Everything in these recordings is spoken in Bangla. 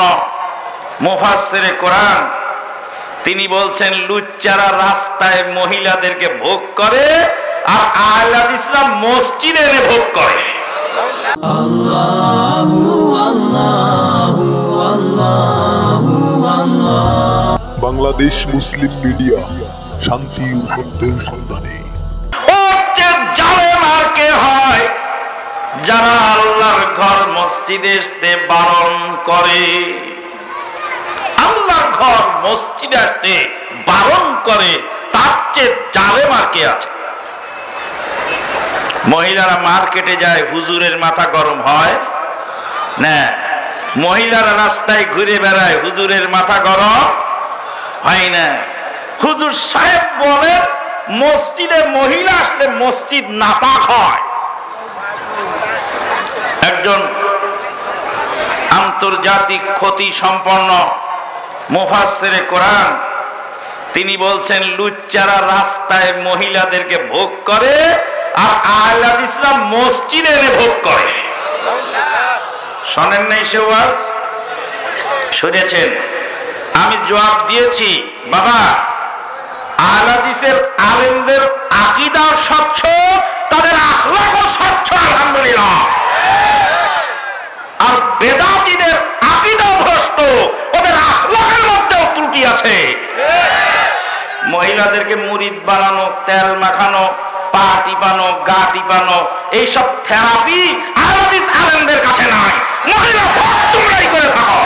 মুফাসসিরে কোরআন তিনি বলছেন লুচ্চারা রাস্তায় মহিলাদেরকে ভোগ করে আর আহলে হাদিসরা মসজিদে এনে ভোগ করে। আল্লাহু আল্লাহু আল্লাহু আল্লাহ। বাংলাদেশ মুসলিম মিডিয়া, শান্তি ও সত্যের সন্ধানে। জালেম আর কে হয়? যারা আল্লাহর ঘর মসজিদে আসতে বারণ করে। আল্লাহর ঘর মসজিদে আসতে বারণ করে, তার চেয়ে জালেম আর কে আছে? মহিলারা মার্কেটে যায়, হুজুরের মাথা গরম হয় না? মহিলারা রাস্তায় ঘুরে বেড়ায়, হুজুরের মাথা গরম হয় না? হুজুর সাহেব বলেন মসজিদে মহিলা আসলে মসজিদ নাপাক হয়। একজন আন্তর্জাতিক খ্যাতি সম্পন্ন মুফাসসিরে কোরআন তিনি বলছেন লুচ্চারা রাস্তায় মহিলাদেরকে ভোগ করে আর আহলে হাদিসরা মসজিদে এনে ভোগ করে। শোনেন নাই সে ওয়াজ? শুনেছেন? আমি জবাব দিয়েছি, বাবা আহলে হাদিসের আলেমদের আকীদাও স্বচ্ছ, তাদের আখলাকও স্বচ্ছ আলহামদুলিল্লাহ। আর বেদাতীদের আকীদাও ভ্রষ্ট, ওদের আখলাকের মধ্যেও ত্রুটি আছে। মহিলাদেরকে মুরিদ বানানো, তেল মাখানো, পা টিপানো, গা টিপানো, এইসব থেরাপি আহলে হাদিস আলেমদের কাছে নাই। মহিলা ভোগ তোমরাই করে থাকো।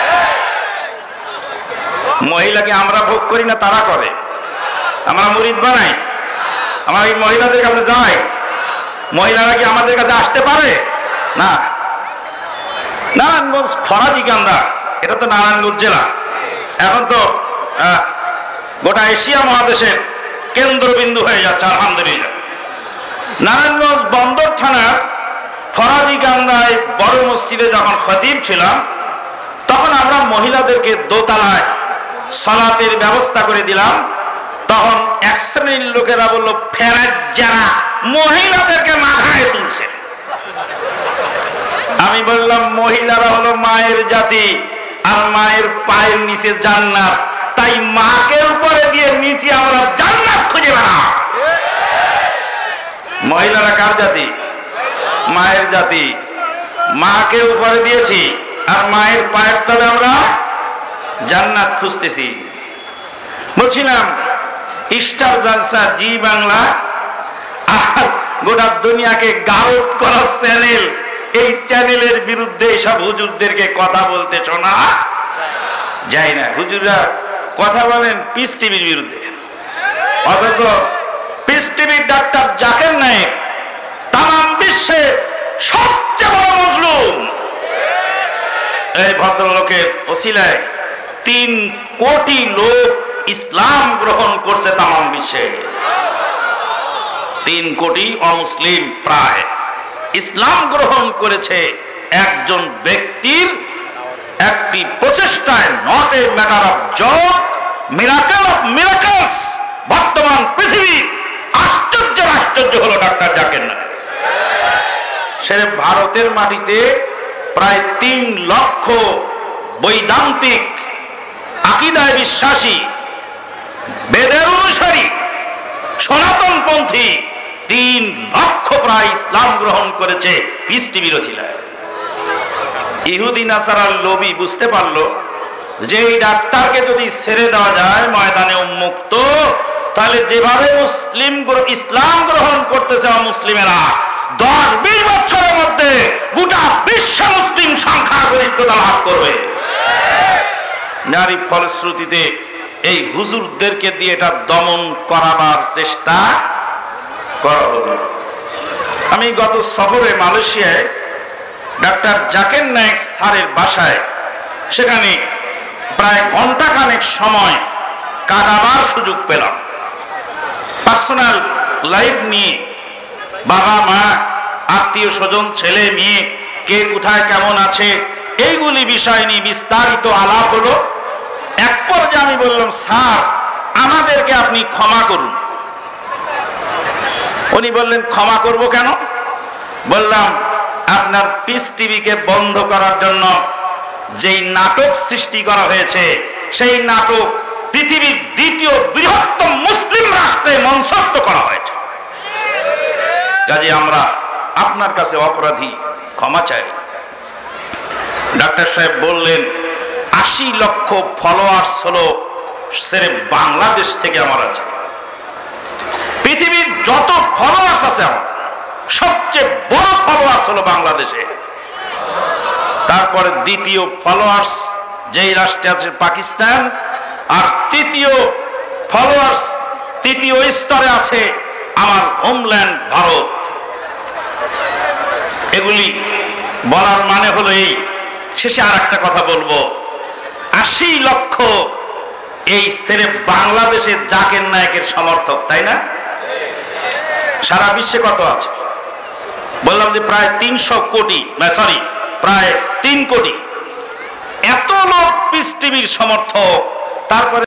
মহিলাকে আমরা ভোগ করি না, তারা করে। আমরা মুরিদ বানাই, আমরা এই মহিলাদের কাছে যাই। মহিলারা কি আমাদের কাছে আসতে পারে? না। নারায়ণগঞ্জ ফরাজিকান্দা, এটা তো নারায়ণগঞ্জ জেলা, এখন তো গোটা এশিয়া মহাদেশের কেন্দ্রবিন্দু হয়ে যাচ্ছে আলহামদুলিল্লাহ। নারায়ণগঞ্জ বন্দর থানার ফরাজিকান্দায় বড় মসজিদে যখন খতিব ছিলাম, তখন আমরা মহিলাদেরকে দোতলায় সালাতের ব্যবস্থা করে দিলাম। তখন এক শ্রেণীর লোকেরা বলল, ফেরাজ যারা মহিলাদেরকে মাথায় তুলছে। আমি বললাম, মহিলারা হলো মায়ের জাতি, আর মায়ের পায়ের নিচে জান্নাত, তাই মাকে উপরে দিয়ে নিচে আমরা জান্নাত খুঁজে বেড়াই। মহিলারা কার জাতি? মায়ের জাতি। মাকে উপরে দিয়েছি আর মায়ের পায়ের তলে আমরা জান্নাত খুঁজতেছি। বলছিলাম স্টার জলসা, জি বাংলা আর গোটা দুনিয়াকে গারদ করা চ্যানেল, এই চ্যানেলের বিরুদ্ধে এইসব হুজুরদেরকে কথা বলতে শোনা যায় না। হুজুররা কথা বলেন পিস টিভির বিরুদ্ধে, অথচ পিস টিভির ডাক্তার জাকির নায়েক তাম বিশ্বে সবচেয়ে বড় মজলুম। এই ভদ্রলোকের ওসিলায় 3 কোটি লোক ইসলাম গ্রহণ করছে তাম বিশ্বে। 3 কোটি অমুসলিম প্রায় ইসলাম গ্রহণ করেছে একজন ব্যক্তির একটি প্রচেষ্টায়। Not a matter of job, miracle of miracles. বর্তমান পৃথিবীর আশ্চর্যের আশ্চর্য হলো ডাক্তার জাকির নায়েক। সে ভারতের মাটিতে প্রায় 3 লক্ষ বৈদান্তিক, আকীদায় বিশ্বাসী, বেদের অনুসারী, সনাতনপন্থী 3 লক্ষ প্রায় ইসলাম গ্রহণ করেছে পিস টিভির ওসিলায়। ইহুদি নাসারার লোভী বুঝতে পারলো যে এই ডাক্তারকে যদি ছেড়ে দেওয়া যায় ময়দানে উন্মুক্ত, তাহলে যেভাবে ইসলাম গ্রহণ করতেছে অমুসলিমেরা, 10-20 বছরের মধ্যে গোটা বিশ্ব মুসলিম সংখ্যা গরিষ্ঠতা লাভ করবে। নারী ফলশ্রুতিতে এই হুজুরদেরকে দিয়ে এটা দমন করাবার চেষ্টা করা হলো। আমি গত সফরে মালয়েশিয়ায় ডাক্তার জাকির নায়েক স্যারের বাসায়, সেখানে প্রায় ঘন্টাখানেক সময় কাটাবার সুযোগ পেলাম। পার্সোনাল লাইফ নিয়ে, বাবা মা, আত্মীয় স্বজন, ছেলে মেয়ে, কে কোথায় কেমন আছে, এইগুলি বিষয় নিয়ে বিস্তারিত আলাপ হলো। এক পর্যায়ে আমি বললাম, স্যার আমাদেরকে আপনি ক্ষমা করুন। উনি বললেন, ক্ষমা করব কেন? বললাম, আপনার পিস টিভিকে বন্ধ করার জন্য যেই নাটক সৃষ্টি করা হয়েছে, সেই নাটক পৃথিবীর দ্বিতীয় বৃহত্তম মুসলিম রাষ্ট্রে মঞ্চস্থ করা হয়েছে। কাজে আমরা আপনার কাছে অপরাধী, ক্ষমা চাই। ডাক্তার সাহেব বললেন 80 লক্ষ ফলোয়ার্স হলো সেরে বাংলাদেশ থেকে আমার আছে। পৃথিবীর যত ফলোয়ার্স আছে আমার সবচেয়ে বড় ফলোয়ার্স হলো বাংলাদেশে। তারপরে দ্বিতীয় ফলোয়ার্স যেই রাষ্ট্রে আছে পাকিস্তান, আর তৃতীয় ফলোয়ার্স তৃতীয় স্তরে আছে আমার হোমল্যান্ড ভারত। এগুলি বলার মানে হলো এই, শেষে আর একটা কথা বলবো, 80 লক্ষ এই সেরে বাংলাদেশের জাকির নায়েকের সমর্থক, তাই না? সারা বিশ্বে কত আছে? বললাম যে প্রায় 300 কোটি, সরি প্রায় 3 কোটি। এত লোক পিস টিভির সমর্থক, তারপরে